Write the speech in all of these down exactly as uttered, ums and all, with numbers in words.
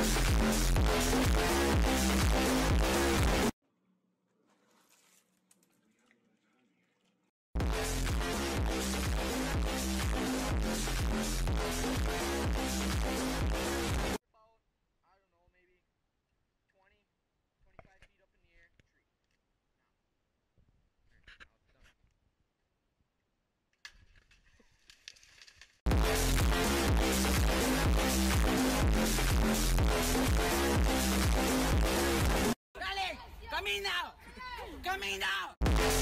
I don't know, maybe twenty, twenty-five feet up in the air, tree. Now. Now it's done. Dale! Camina! Camina!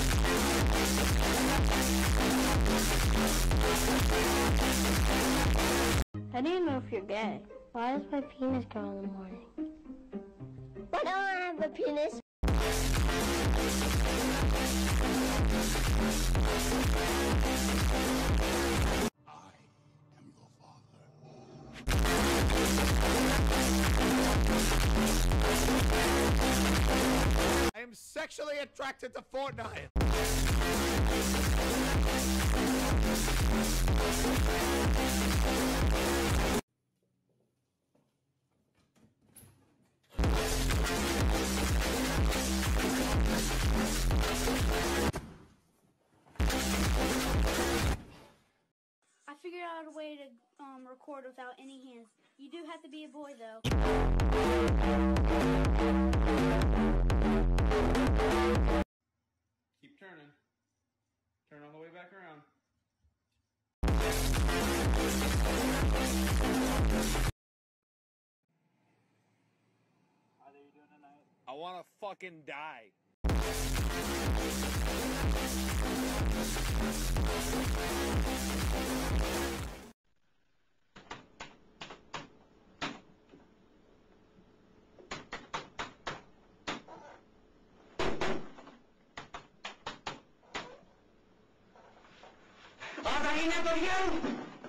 How do you know if you're gay? Why does my penis grow in the morning? Why don't I have a penis? I am your father. I am sexually attracted to Fortnite. I figured out a way to um, record without any hands. You do have to be a boy, though. Keep turning. Turn all the way back around. How are you doing tonight? I wanna fucking die. ¡Ahora, Ina,